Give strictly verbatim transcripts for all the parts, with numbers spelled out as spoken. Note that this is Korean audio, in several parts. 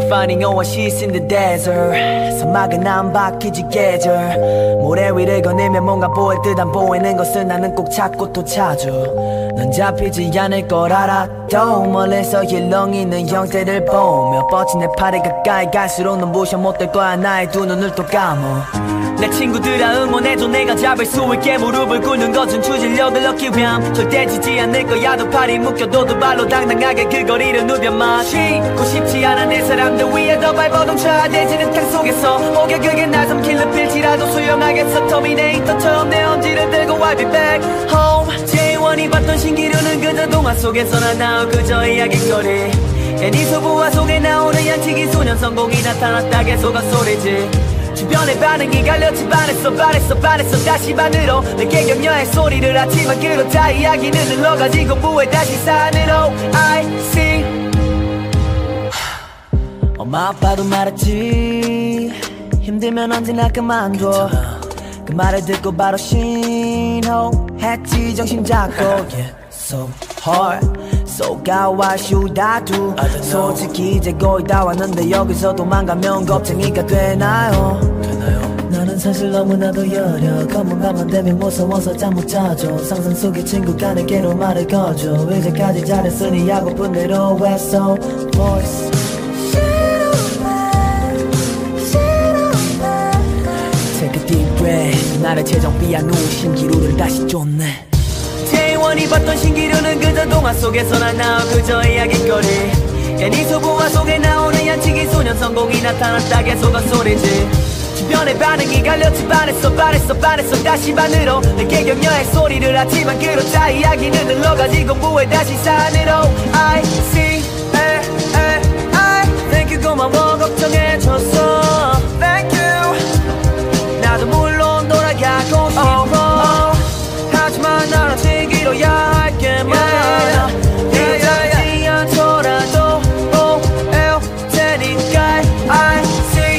finding oasis in the desert. 사막은 안 바뀌지 계절. 모래 위를 거닐면 뭔가 보일 듯 안 보이는 것을 나는 꼭 찾고 또 찾아. 넌 잡히지 않을 걸 알아도 멀리서 일렁이는 형태를 보며 뻗친 내 팔에 가까이 갈수록 넌 무셔 못될 거야. 나의 두 눈을 또 감어. 내 친구들아 응원해줘. 내가 잡을 수 있게 무릎을 꿇는 것은 추진력을 얻기 위함. 절대 지지 않을 거야. 두 팔이 묶여도 두 발로 당당하게 그 거리를 누벼만 쉬고 싶지 않아. 내 사람들 위에 더 발버둥쳐야 되지는 땅 속에서 오게 그게 날 삼킬러 필지라도 수영하겠어. 터미네이터처럼 내 엄지를 들고 I'll be back home. 제이원이 봤던 신기루는 그저 동화 속에서 나 나올 그저 이야기거리. 애니 소부화 속에 나오는 양치기 소년 성공이 나타났다 계속 헛소리지. 주변의 반응이 갈렸지. 반했어 반했어 반했어 다시 반으로 내게 격려의 소리를 하지만 그렇다. 이야기는 흘러가지고 부에 다시 산으로 I see. 엄마 아빠도 말했지. 힘들면 언제나 그만둬. 그 말을 듣고 바로 신호했지. 정신 잡고 yeah. So hard So how I should I do. 솔직히 이제 거의 다 왔는데 여기서 도망가면 겁쟁이가 되나요? 나는 사실 너무나도 여려. 검은 밤만 되면 무서워서 잠 못 자죠. 상상 속의 친구가 내게로 말을 거죠. 이제까지 잘했으니 하고픈 대로 했어. Voice Take a deep breath. 나를 재정비한 후 신기루를 다시 쫓네. 제이원이 봤던 신기루는 그저 동화 속에서 나 나올 그저 이야기거리. 애니 소부화 속에 나오는 양치기 소년 성공이 나타났다 계속 헛소리지. 주변의 반응이 갈렸지. 반했어 반했어 반했어 다시 반으로 내게 격려의 소리를 하지만 그렇다. 이야기는 흘러가지고 부에 다시 산으로 I see. 에, 에, I Thank you 고마워 걱정해줘서 Thank you. 나도 물론 돌아가고 싶어. oh, oh. 하지만 나는 지기로야 할게 많아. 이러지 않더라도 오해올 테니까 I see.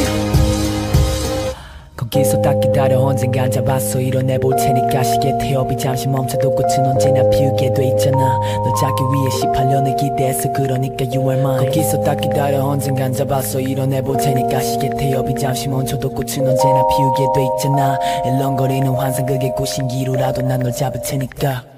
거기서 딱 기다려 언젠간 잡았어 이뤄내볼 테니까. 시계 태엽이 잠시 멈춰도 꽃은 언제나 피우게 돼 있잖아. 널 잡기 위해 십팔 년을 기대했어. 그러니까 you are mine. 거기서 딱 기다려 언젠간 잡았어 이뤄내볼 테니까. 시계 태엽이 잠시 멈춰도 꽃은 언제나 피우게 돼 있잖아. 일렁거리는 환상 그게 꽃신기루라도 난 널 잡을 테니까.